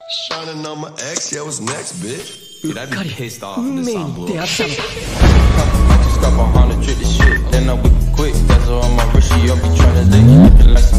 Shining on my ex, yeah, what's next, bitch? Dude, I'd be pissed off if 運 this 命 song に blew 出会 up. ったのだ I just got behind the trick this shit. Then I whip it quick. That's all on my wrist. She up be trying to lick it like